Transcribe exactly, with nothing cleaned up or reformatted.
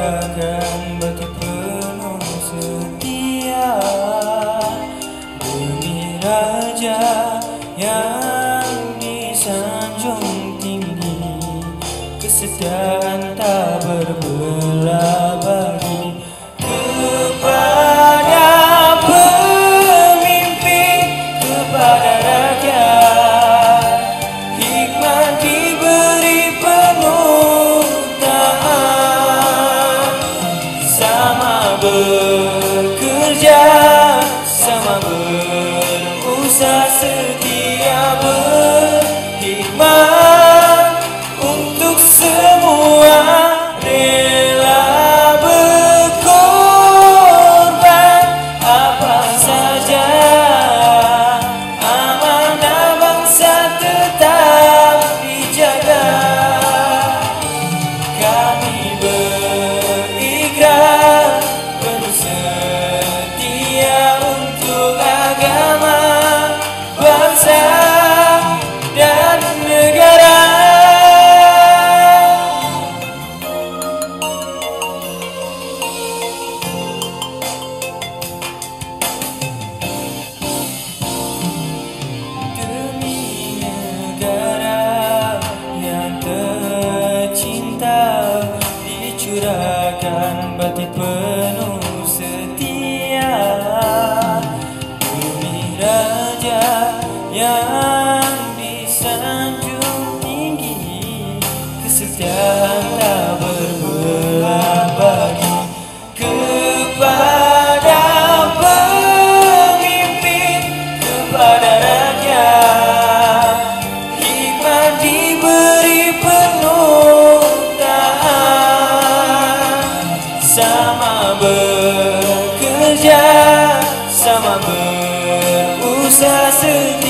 curahkan bagi penuh setia demi raja yang disanjung tinggi, kesetiaan tak berbelah bagi kepada pemimpin, kepada rakyat. Hikmat diberi penuh taat, sama bekerja, sama berusaha, setia berhikmat untuk semua, rela berkorban apa saja. Amanah bangsa tetap dijaga. Kami berikrar penuh setia untuk agama, bangsa dan negara. Demi negara yang tercinta, dicurahkan batin penuh setia demi raja yang disanjung tinggi, kesetiaan tak berbelah bagi kepada pemimpin, kepada rakyat. Hikmat diberi penuh taat, sama bekerja, sama berusaha.